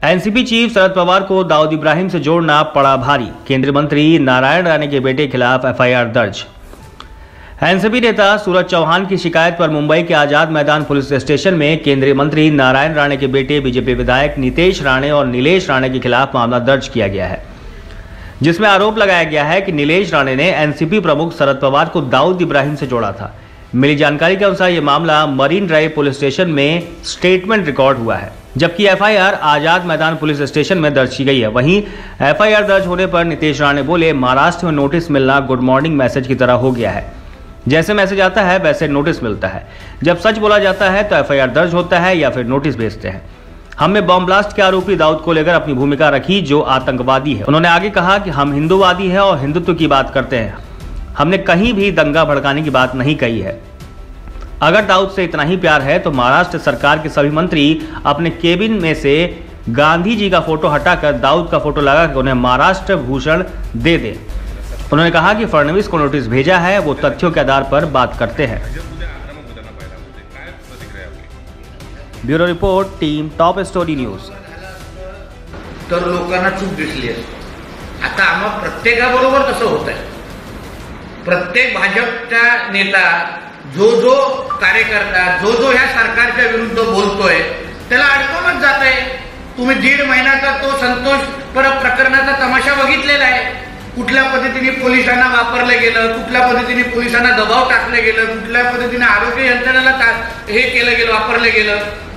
NCP chief Sharad Pawar को दाऊद इब्राहिम से जोड़ना पड़ा भारी। केंद्रीय मंत्री नारायण राणे के बेटे के खिलाफ एफआईआर दर्ज। एनसीपी नेता सूरज चौहान की शिकायत पर मुंबई के आजाद मैदान पुलिस स्टेशन में केंद्रीय मंत्री नारायण राणे के बेटे बीजेपी विधायक नितेश राणे और नीलेश राणे के खिलाफ मामला दर्ज किया गया है, जिसमें आरोप लगाया गया है कि नीलेश राणे ने एनसीपी प्रमुख शरद पवार को दाऊद इब्राहिम से जोड़ा था। मिली जानकारी के अनुसार यह मामला मरीन ड्राइव पुलिस स्टेशन में स्टेटमेंट रिकॉर्ड हुआ है, जबकि FIR Azad Maidan police station में दर्ज की गई है। वहीं एफआईआर दर्ज होने पर नितेश राणे बोले, महाराष्ट्र में नोटिस मिलना गुड मॉर्निंग मैसेज की तरह हो गया है। जैसे मैसेज आता है वैसे नोटिस मिलता है। जब सच बोला जाता है तो एफआईआर दर्ज होता है या फिर नोटिस भेजते हैं। हमने बॉम्ब ब्लास्ट के आरोपी दाऊद को लेकर अपनी भूमिका रखी, जो आतंकवादी है। उन्होंने आगे कहा कि हम हिंदूवादी हैं और हिंदुत्व की बात करते हैं। हमने कहीं भी दंगा भड़काने की बात नहीं कही है। अगर दाऊद से इतना ही प्यार है तो महाराष्ट्र सरकार के सभी मंत्री अपने केबिन में से गांधी जी का फोटो हटाकर दाऊद का फोटो लगाकर उन्हें महाराष्ट्र भूषण दे दें। उन्होंने कहा कि फडणवीस को नोटिस भेजा है, वो तथ्यों के आधार पर बात करते हैं। Bureau report, team top story news. तर लोकांना चूक दिसली आहे। आता आम्हा प्रत्येकाबरोबर कसं होत आहे, प्रत्येक भाजपचा नेता जो कार्यकर्ता जो ह्या सरकारच्या विरुद्ध बोलतोय त्याला अडकवूनच जात आहे। तुम्ही 1.5 महिन्याचा तो संतोष परब प्रकरणाचा तमाशा बघितलेला आहे। कुठल्या पद्धतीने पोलिसांना वापरलं गेलं, कुठल्या पद्धतीने पोलिसांना दबाव टाकलं गेलं, कुठल्या पद्धतीने आरोग्य यंत्रणेला हे केलं गेलं, वापरलं गेलं।